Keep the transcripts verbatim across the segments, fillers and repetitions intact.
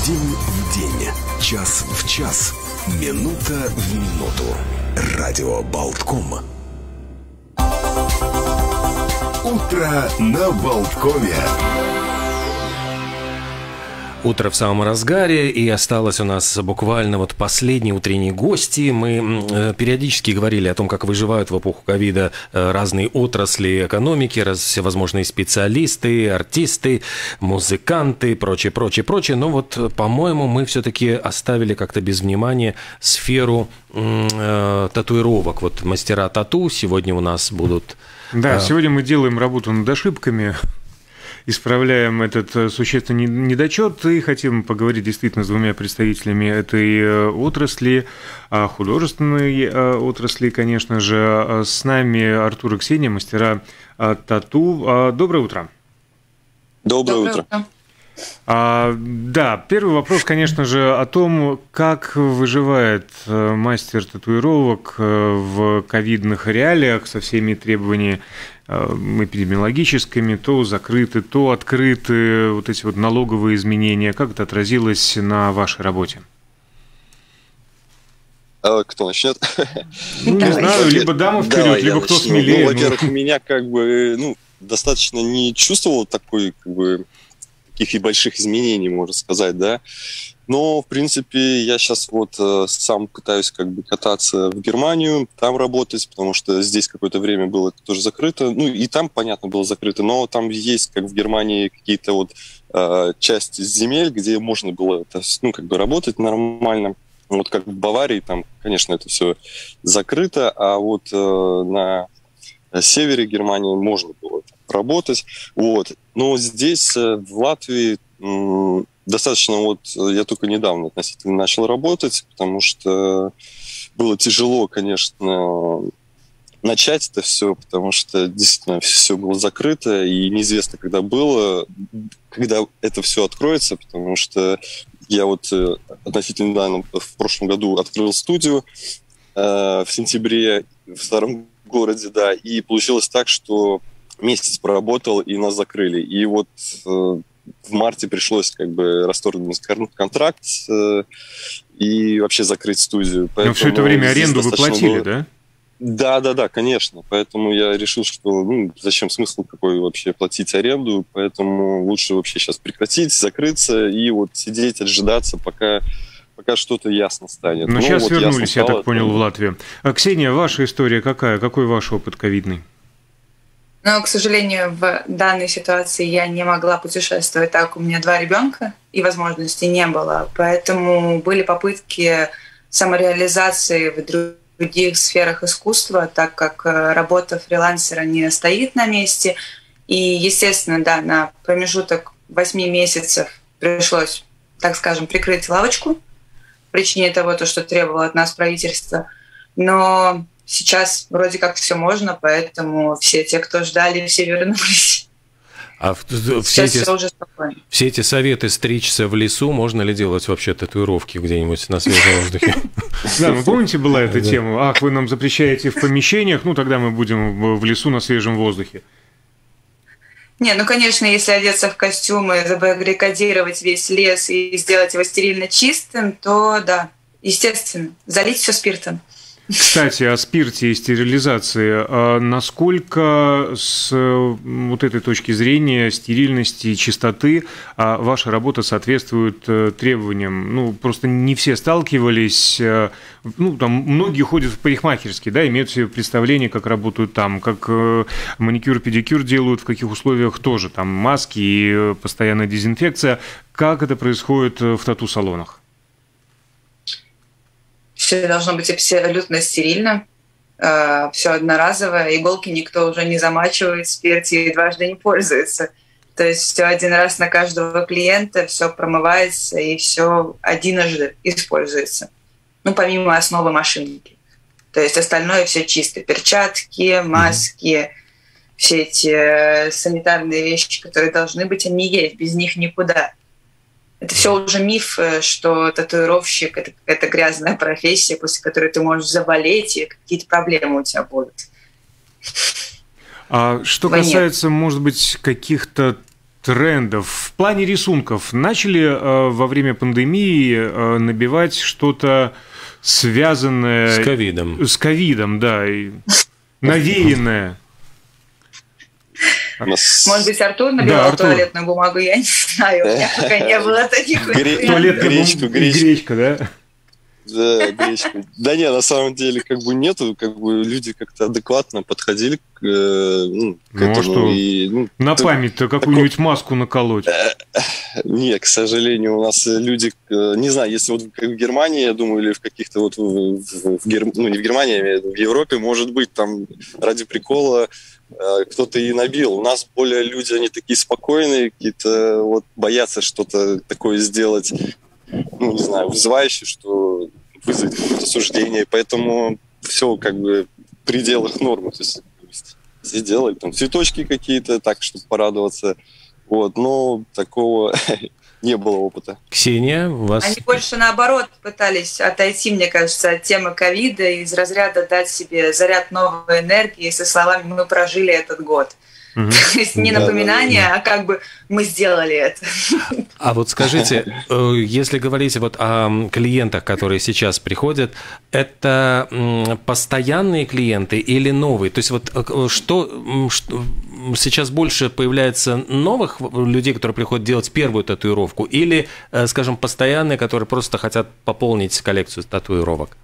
День в день, час в час, минута в минуту. Радио Болтком. Утро на Болткоме. Утро в самом разгаре, и осталось у нас буквально вот последние утренние гости. Мы э, периодически говорили о том, как выживают в эпоху ковида э, разные отрасли экономики, раз, всевозможные специалисты, артисты, музыканты, прочее, прочее, прочее. Но вот, по-моему, мы все-таки оставили как-то без внимания сферу э, татуировок. Вот мастера тату сегодня у нас будут... Да, э... сегодня мы делаем работу над ошибками, исправляем этот существенный недочет и хотим поговорить действительно с двумя представителями этой отрасли, художественной отрасли, конечно же. С нами Артур и Ксения, мастера тату. Доброе утро. Доброе, Доброе утро. утро. А, да, первый вопрос, конечно же, о том, как выживает мастер татуировок в ковидных реалиях со всеми требованиями эпидемиологическими, то закрыты, то открыты, вот эти вот налоговые изменения. Как это отразилось на вашей работе? А кто начнет? Ну, не знаю, либо дама вперед, Давай, либо кто начну. смелее. Ну, во-первых, у меня как бы, ну, достаточно не чувствовал такой, как бы, таких и больших изменений, можно сказать, да. Но, в принципе, я сейчас вот э, сам пытаюсь как бы кататься в Германию, там работать, потому что здесь какое-то время было тоже закрыто. Ну, и там, понятно, было закрыто, но там есть, как в Германии, какие-то вот э, части земель, где можно было это, ну, как бы работать нормально. Вот как в Баварии, там, конечно, это все закрыто, а вот э, на севере Германии можно было работать. Вот. Но здесь, э, в Латвии... М- Достаточно вот я только недавно относительно начал работать, потому что было тяжело, конечно, начать это все, потому что действительно все было закрыто, и неизвестно, когда было, когда это все откроется, потому что я вот относительно недавно в прошлом году открыл студию э, в сентябре в старом городе, да, и получилось так, что месяц проработал, и нас закрыли. И вот э, в марте пришлось как бы расторгнуть контракт э, и вообще закрыть студию. Поэтому Но все это время аренду вы платили, было... да? Да, да, да, конечно. Поэтому я решил, что ну, зачем смысл какой вообще платить аренду, поэтому лучше вообще сейчас прекратить, закрыться и вот сидеть, отжидаться, пока, пока что-то ясно станет. Но ну, сейчас вот вернулись, стало, я так понял, в Латвию. А, Ксения, ваша история какая? Какой ваш опыт ковидный? Но, к сожалению, в данной ситуации я не могла путешествовать, так как у меня два ребенка, и возможности не было. Поэтому были попытки самореализации в других сферах искусства, так как работа фрилансера не стоит на месте. И, естественно, да, на промежуток восьми месяцев пришлось, так скажем, прикрыть лавочку по причине того, что требовало от нас правительство. Но сейчас вроде как все можно, поэтому все те, кто ждали, все вернулись. А все эти, все, уже все эти советы стричься в лесу, можно ли делать вообще татуировки где-нибудь на свежем воздухе? Да, вы помните, была эта тема? Ах, вы нам запрещаете в помещениях, ну тогда мы будем в лесу на свежем воздухе. Не, ну, конечно, если одеться в костюмы, забаррикадировать весь лес и сделать его стерильно чистым, то да, естественно, залить все спиртом. Кстати, о спирте и стерилизации. А насколько с вот этой точки зрения стерильности и чистоты ваша работа соответствует требованиям? Ну, просто не все сталкивались. Ну, там многие ходят в парикмахерские, да, имеют себе представление, как работают там, как маникюр, педикюр делают, в каких условиях тоже. Там маски и постоянная дезинфекция. Как это происходит в тату-салонах? Все должно быть абсолютно стерильно, э, все одноразовое, иголки никто уже не замачивает в спирте и дважды не пользуется. То есть все один раз на каждого клиента, все промывается и все единожды используется. Ну, помимо основы машинки. То есть остальное все чисто. Перчатки, маски, mm-hmm. все эти санитарные вещи, которые должны быть, они есть, без них никуда. Это все уже миф, что татуировщик – это какая-то грязная профессия, после которой ты можешь заболеть, и какие-то проблемы у тебя будут. А что касается, может быть, каких-то трендов. В плане рисунков начали э, во время пандемии э, набивать что-то связанное... С ковидом. С ковидом, да, и навеянное. Может быть, Артур набивал да, Артур. туалетную бумагу, я не знаю, у меня пока не было таких вариантов. Туалетная гречку, гречка, да? Да, гречку. Да не, на самом деле как бы нету, как бы люди как-то адекватно подходили к, ну, к ну, этому. Что? И, ну, на память-то какую-нибудь такой... маску наколоть. Нет, к сожалению, у нас люди, не знаю, если вот в Германии, я думаю, или в каких-то вот, в, в, в Гер... ну не в Германии, а в Европе, может быть, там ради прикола кто-то и набил. У нас более люди, они такие спокойные, какие-то вот боятся что-то такое сделать, ну, не знаю, вызывающее, что вызовет какое-то суждение, поэтому все как бы в пределах нормы. То есть все делали там цветочки какие-то, так, чтобы порадоваться. Вот, но такого не было опыта. Ксения, у вас... Они больше наоборот пытались отойти, мне кажется, от темы ковида и из разряда дать себе заряд новой энергии со словами «мы прожили этот год». Угу. То есть не напоминание, да, да, да. а как бы мы сделали это. А вот скажите, если говорить вот о клиентах, которые сейчас приходят, это постоянные клиенты или новые? То есть вот что, что сейчас больше появляется новых людей, которые приходят делать первую татуировку, или, скажем, постоянные, которые просто хотят пополнить коллекцию татуировок?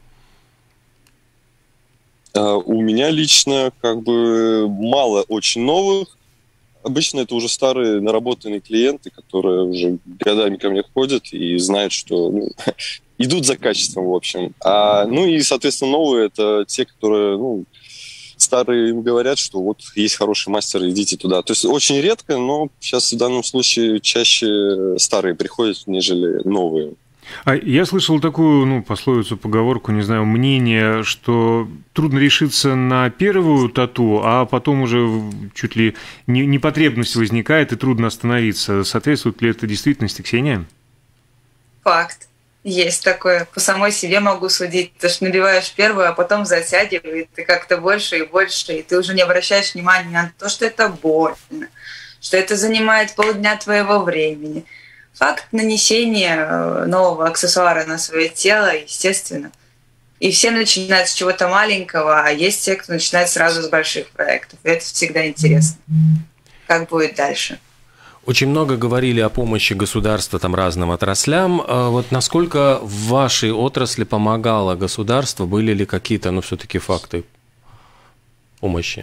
У меня лично как бы мало очень новых. Обычно это уже старые наработанные клиенты, которые уже годами ко мне ходят и знают, что ну, идут за качеством, в общем. А, ну и, соответственно, новые – это те, которые ну, старые им говорят, что вот есть хороший мастер, идите туда. То есть очень редко, но сейчас в данном случае чаще старые приходят, нежели новые. А я слышал такую, ну, пословицу, поговорку, не знаю, мнение, что трудно решиться на первую тату, а потом уже чуть ли не, непотребность возникает и трудно остановиться. Соответствует ли это действительности, Ксения? Факт. Есть такое. По самой себе могу судить. Ты ж набиваешь первую, а потом затягивает, и как-то больше и больше, и ты уже не обращаешь внимания на то, что это больно, что это занимает полдня твоего времени. Факт нанесения нового аксессуара на свое тело, естественно. И все начинают с чего-то маленького, а есть те, кто начинает сразу с больших проектов. И это всегда интересно. Как будет дальше? Очень много говорили о помощи государства там, разным отраслям. Вот насколько в вашей отрасли помогало государство? Были ли какие-то, ну, все-таки факты помощи?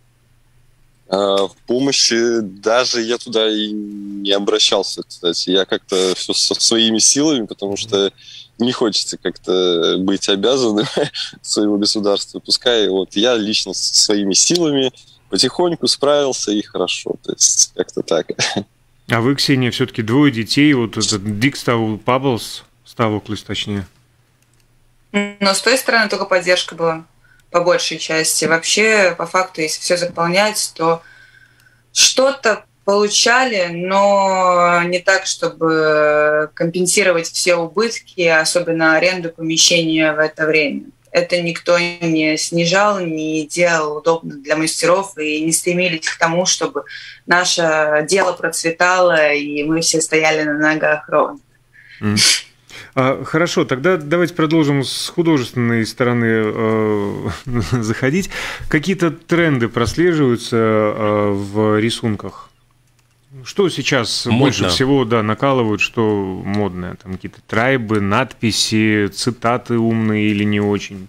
В помощи даже я туда и не обращался, кстати. Я как-то все со своими силами, потому что не хочется как-то быть обязанным своего государства. Пускай вот я лично со своими силами потихоньку справился, и хорошо. То есть как-то так. А вы, Ксения, все-таки двое детей, вот этот Дик Ставоклыс, Ставоклыс, точнее. Но с той стороны только поддержка была. По большей части. Вообще, по факту, если все заполнять, то что-то получали, но не так, чтобы компенсировать все убытки, особенно аренду помещения в это время. Это никто не снижал, не делал удобно для мастеров и не стремились к тому, чтобы наше дело процветало, и мы все стояли на ногах ровно. Mm. Хорошо, тогда давайте продолжим с художественной стороны э, заходить. Какие-то тренды прослеживаются э, в рисунках? Что сейчас модно. Больше всего да, накалывают, что модное? Там какие-то трайбы, надписи, цитаты умные или не очень?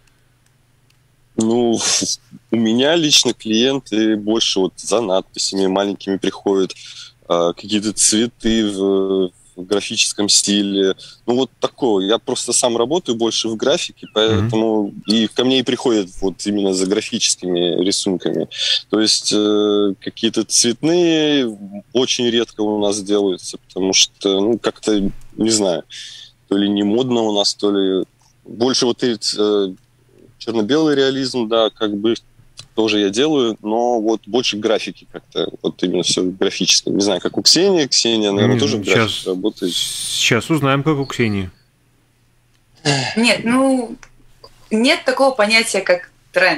Ну, у меня лично клиенты больше вот за надписями маленькими приходят, э, какие-то цветы в в графическом стиле. Ну, вот такого. Я просто сам работаю больше в графике, поэтому mm-hmm. и ко мне и приходят вот именно за графическими рисунками. То есть э, какие-то цветные очень редко у нас делаются, потому что, ну, как-то, не знаю, то ли не модно у нас, то ли больше вот этот э, черно-белый реализм, да, как бы тоже я делаю, но вот больше графики как-то, вот именно все графическое. Не знаю, как у Ксении. Ксения, наверное, тоже в графике работает. Сейчас узнаем, как у Ксении. Нет, ну, нет такого понятия, как тренд.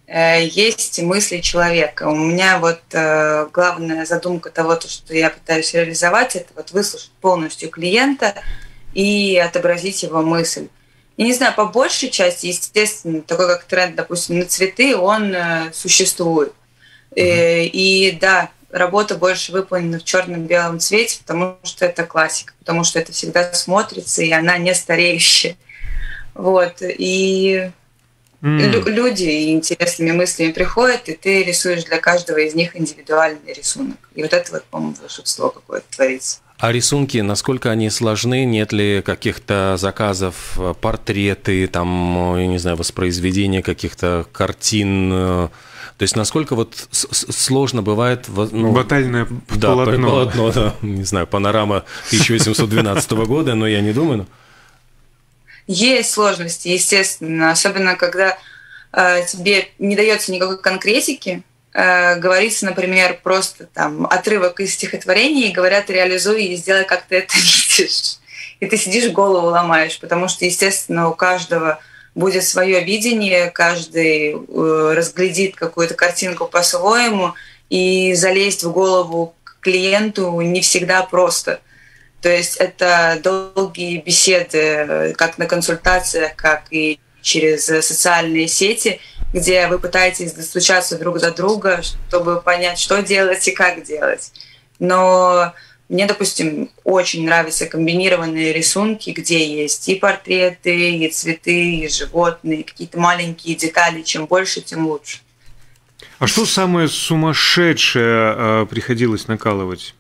есть мысли человека. У меня вот главная задумка того, что я пытаюсь реализовать, это вот выслушать полностью клиента и отобразить его мысль. Я не знаю, по большей части, естественно, такой как тренд, допустим, на цветы, он существует. Mm-hmm. И, и да, работа больше выполнена в черно-белом цвете, потому что это классика, потому что это всегда смотрится, и она не стареющая. Вот. И mm. люди интересными мыслями приходят, и ты рисуешь для каждого из них индивидуальный рисунок. И вот это вот, по-моему, волшебство какое-то творится. А рисунки, насколько они сложны? Нет ли каких-то заказов, портреты, там, я не знаю, воспроизведения каких-то картин? То есть насколько вот сложно бывает... Ну, батальное да, полотно. полотно, да, не знаю, панорама тысяча восемьсот двенадцатого года, но я не думаю. Есть сложности, естественно, особенно когда э, тебе не дается никакой конкретики, э, говорится, например, просто там отрывок из стихотворения, и говорят, реализуй и сделай, как ты это видишь. И ты сидишь, голову ломаешь, потому что, естественно, у каждого будет свое видение, каждый э, разглядит какую-то картинку по-своему, и залезть в голову к клиенту не всегда просто. То есть это долгие беседы, как на консультациях, как и через социальные сети, где вы пытаетесь достучаться друг до друга, чтобы понять, что делать и как делать. Но мне, допустим, очень нравятся комбинированные рисунки, где есть и портреты, и цветы, и животные, какие-то маленькие детали. Чем больше, тем лучше. А что самое сумасшедшее э, приходилось накалывать?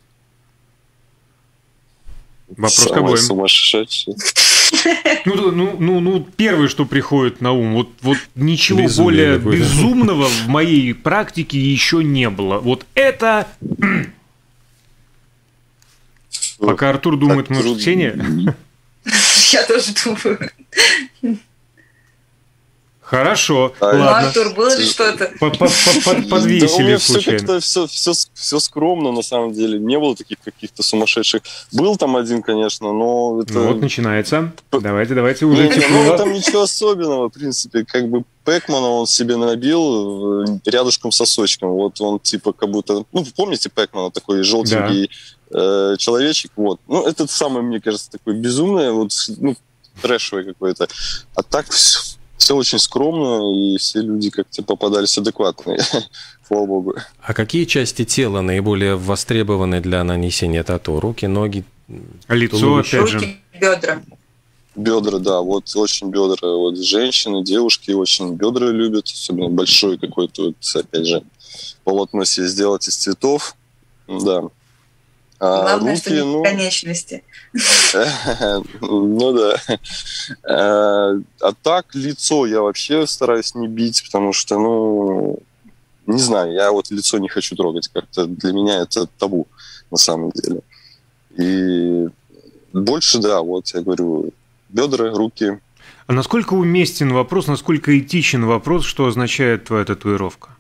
Вопрос самое к обоим. Сумасшедшее. Ну, ну, ну, ну, первое, что приходит на ум, вот, вот ничего Безумие более такое, да? безумного в моей практике еще не было. Вот это... Пока Артур думает, Так, может, Ксения? Я тоже думаю. Хорошо, А, Ну, ладно. Артур, было ли что-то? По- по- по- Да у Подвесили меня все случайно. как-то все, все, все скромно, на самом деле. Не было таких каких-то сумасшедших. Был там один, конечно, но это... Ну вот начинается. Давайте, давайте Ну, уже ну, тепло. там ничего особенного, в принципе. Как бы Пэкмана он себе набил э, рядышком с сосочком. Вот он типа как будто... Ну, помните Пэкмана? Такой желтенький э, человечек. Вот. Ну, это самое, мне кажется, такое безумное, вот, ну, трэшевое какое-то. А так все... Все очень скромно, и все люди как-то попадались адекватные, слава богу. А какие части тела наиболее востребованы для нанесения тату? Руки, ноги? Лицо, туловище? опять же. Руки, бедра. Бедра, да, вот очень бедра. Вот женщины, девушки очень бедра любят, особенно большой какой-то, вот, опять же, полотно себе сделать из цветов, да. А Главное, руки, что не ну... конечности. Ну да. А так лицо я вообще стараюсь не бить, потому что, ну, не знаю, я вот лицо не хочу трогать. Как-то для меня это табу, на самом деле. И больше, да, вот я говорю, бедра, руки. А насколько уместен вопрос, насколько этичен вопрос, что означает твоя татуировка?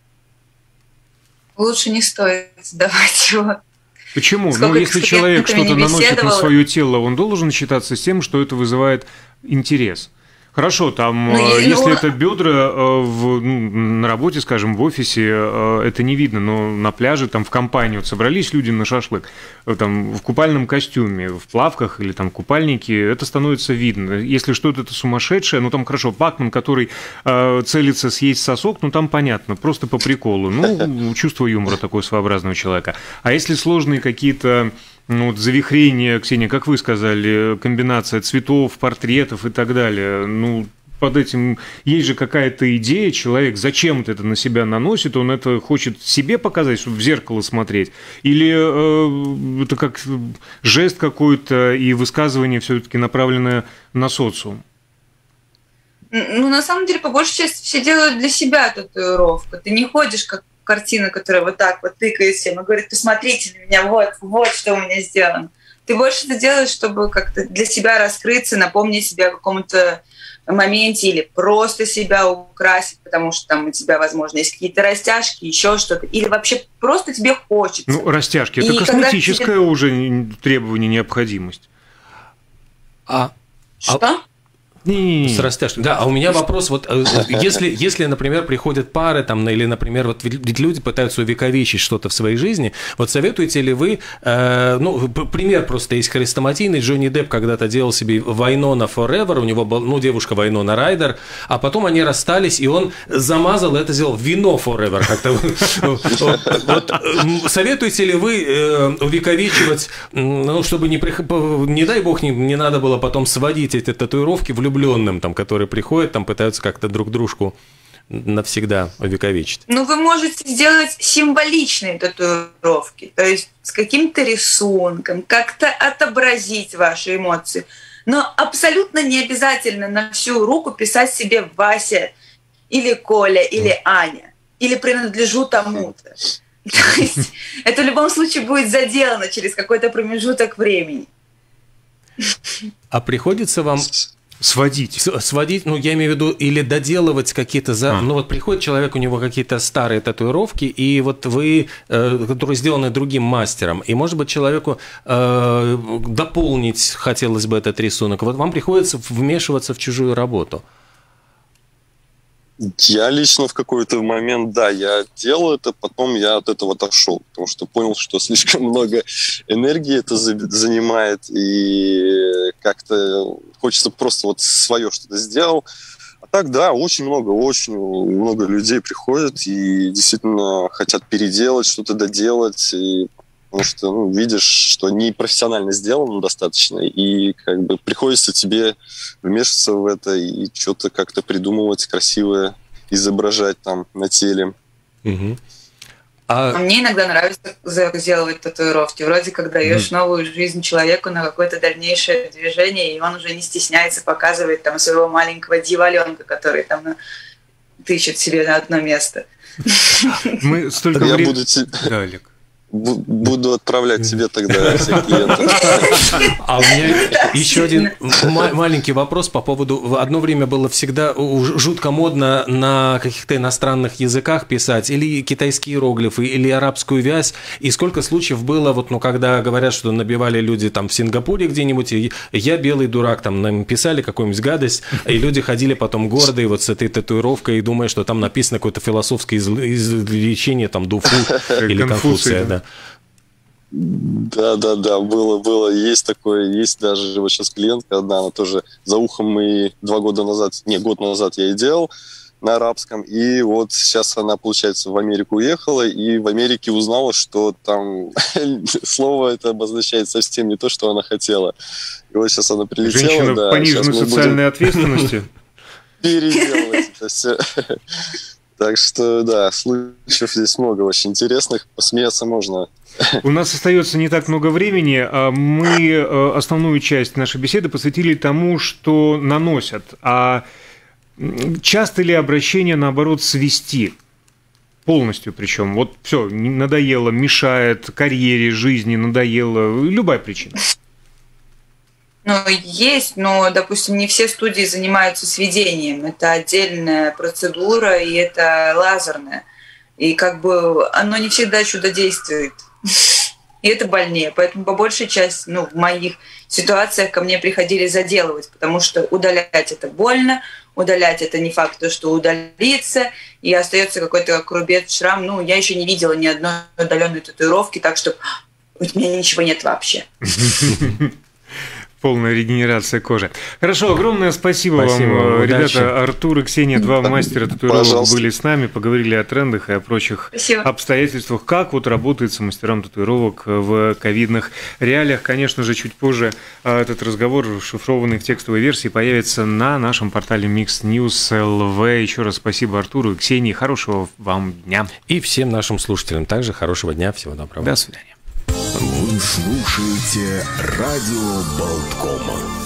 Лучше не стоит задавать его. Почему? Сколько Ну, если с человек клиентами что-то не наносит на беседовала. свое тело, он должен считаться с тем, что это вызывает интерес. Хорошо, там, Ну, э, и- если ну, это бедра э, в, ну, на работе, скажем, в офисе, э, это не видно, но на пляже, там, в компании, вот собрались люди на шашлык, э, там, в купальном костюме, в плавках или там купальнике, это становится видно. Если что-то это сумасшедшее, ну, там, хорошо, Пакман, который э, целится съесть сосок, ну, там понятно, просто по приколу. Ну, чувство юмора такое своеобразного человека. А если сложные какие-то... Ну, вот завихрение, Ксения, как вы сказали, комбинация цветов, портретов и так далее. Ну, под этим есть же какая-то идея, человек зачем-то это на себя наносит, он это хочет себе показать, чтобы в зеркало смотреть, или э, это как жест какой-то и высказывание все-таки направленное на социум? Ну, на самом деле, по большей части все делают для себя татуировку. Ты не ходишь как картина, которая вот так вот тыкает всем и говорит, посмотрите на меня, вот, вот что у меня сделано. Ты больше это делаешь, чтобы как-то для себя раскрыться, напомнить себе о каком-то моменте или просто себя украсить, потому что там у тебя, возможно, есть какие-то растяжки, еще что-то, или вообще просто тебе хочется. Ну, растяжки – это И косметическое тебе... уже требование, необходимость. А, Что? а, С растяжкой. Да, а у меня вопрос, вот если, если, например, приходят пары, там, или, например, вот ведь люди пытаются увековечить что-то в своей жизни, вот советуете ли вы, э, ну, пример просто есть хрестоматийный, Джонни Депп когда-то делал себе Вайнона Forever, у него была, ну, девушка Вайнона Райдер, а потом они расстались, и он замазал это, сделал вино Forever, как-то. Советуете ли вы увековечивать, ну, чтобы не, не дай бог, не надо было потом сводить эти татуировки в любом влюбленным, там, которые приходят, там пытаются как-то друг дружку навсегда увековечить? Ну, вы можете сделать символичные татуировки, то есть с каким-то рисунком, как-то отобразить ваши эмоции. Но абсолютно не обязательно на всю руку писать себе Вася или Коля или Аня, или принадлежу тому-то. То есть это в любом случае будет заделано через какой-то промежуток времени. А приходится вам... Сводить. Сводить, ну, я имею в виду, или доделывать какие-то... За... А. Ну, вот приходит человек, у него какие-то старые татуировки, и вот вы, э, которые сделаны другим мастером, и, может быть, человеку э, дополнить хотелось бы этот рисунок. Вот вам приходится вмешиваться в чужую работу. Я лично в какой-то момент, да, я делал это, потом я от этого отошел, потому что понял, что слишком много энергии это занимает, и как-то хочется просто вот свое что-то сделал. А так, да, очень много, очень много людей приходят и действительно хотят переделать, что-то доделать, и потому что, ну, видишь, что не профессионально сделано достаточно, и как бы приходится тебе вмешиваться в это и что-то как-то придумывать красивое, изображать там на теле. Угу. А... а мне иногда нравится сделать татуировки. Вроде как даешь mm. новую жизнь человеку на какое-то дальнейшее движение, и он уже не стесняется показывать там своего маленького дьяволенка, который там тычет себе на одно место. Мы столько Я времени... буду... Да, Олег. Буду отправлять тебе тогда всех клиентов. А у меня еще один маленький вопрос по поводу... Одно время было всегда жутко модно на каких-то иностранных языках писать или китайские иероглифы, или арабскую вязь. И сколько случаев было, вот, ну, когда говорят, что набивали люди там в Сингапуре где-нибудь, и я белый дурак, там нам писали какую-нибудь гадость, и люди ходили потом гордые вот с этой татуировкой и думая, что там написано какое-то философское изречение, там, Дуфу или Конфуция, да. Да, да, да, было, было, есть такое, есть даже вот сейчас клиентка одна, она тоже за ухом мы два года назад, не, год назад я ей делал на арабском, и вот сейчас она, получается, в Америку уехала, и в Америке узнала, что там слово это обозначает совсем не то, что она хотела. И вот сейчас она прилетела. Женщина да, пониженной социальной ответственности. Переделывать это все. Так что, да, случаев здесь много очень интересных, посмеяться можно. У нас остается не так много времени. Мы основную часть нашей беседы посвятили тому, что наносят. А часто ли обращение, наоборот, свести? Полностью причем. Вот все, надоело, мешает карьере, жизни, надоело. Любая причина. Ну, есть, но, допустим, не все студии занимаются сведением. Это отдельная процедура, и это лазерная. И как бы оно не всегда чудодействует. И это больнее. Поэтому по большей части, ну, в моих ситуациях ко мне приходили заделывать, потому что удалять это больно, удалять это не факт, что удалится, и остается какой-то как рубец, шрам. Ну, я еще не видела ни одной удаленной татуировки, так что у меня ничего нет вообще. Полная регенерация кожи. Хорошо, огромное спасибо, спасибо вам, удачи. Ребята. Артур и Ксения, два мастера татуировок, Пожалуйста. Были с нами, поговорили о трендах и о прочих Спасибо. обстоятельствах, как вот работает мастерам татуировок в ковидных реалиях. Конечно же, чуть позже этот разговор, шифрованный в текстовой версии, появится на нашем портале Mix News точка эл ви. Еще раз спасибо Артуру и Ксении. Хорошего вам дня. И всем нашим слушателям также хорошего дня. Всего доброго. До свидания. Вы слушаете радио Болткома.